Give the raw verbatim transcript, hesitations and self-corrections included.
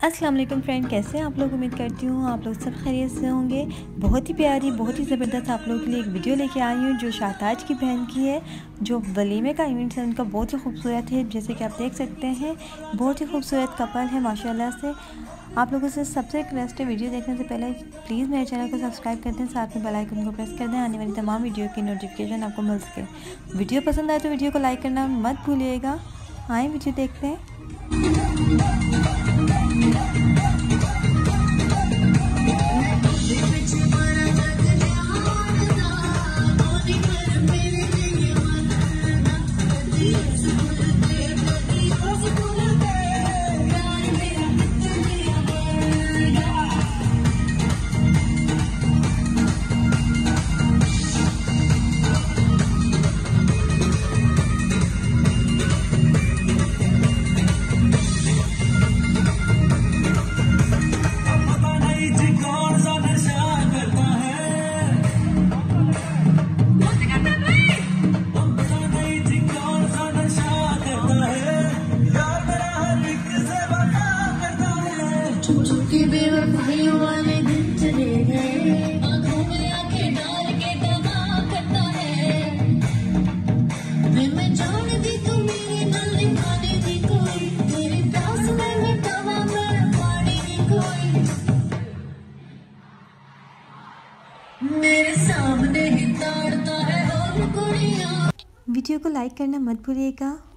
अस्सलाम वालेकुम फ्रेंड, कैसे हैं आप लोग। उम्मीद करती हूँ आप लोग सब खैरियत से होंगे। बहुत ही प्यारी, बहुत ही ज़बरदस्त आप लोगों के लिए एक वीडियो लेके आई हूँ जो शाहताज की बहन की है। जो वलीमे का इवेंट है उनका बहुत ही खूबसूरत है। जैसे कि आप देख सकते हैं बहुत ही खूबसूरत कपल है माशाल्लाह से। आप लोगों से सबसे रिक्वेस्ट है, वीडियो देखने से पहले प्लीज़ मेरे चैनल को सब्सक्राइब कर दें, साथ में बेल आइकन को प्रेस कर दें, आने वाली तमाम वीडियो की नोटिफिकेशन आपको मिल सके। वीडियो पसंद आए तो वीडियो को लाइक करना मत भूलिएगा। आए वीडियो देखते हैं। चुपके बेवफाइयों वाले दिन चले गए, आंखों में आंखें डाल के दगा करता है। मैं मैं जान दी तू मेरी गल निभाने दी कोई, तेरे प्यास में मिटावा मैं पानी दी कोई। मेरे सामने ही ताड़ता है और कुड़ियां। वीडियो को लाइक करना मत भूलिएगा।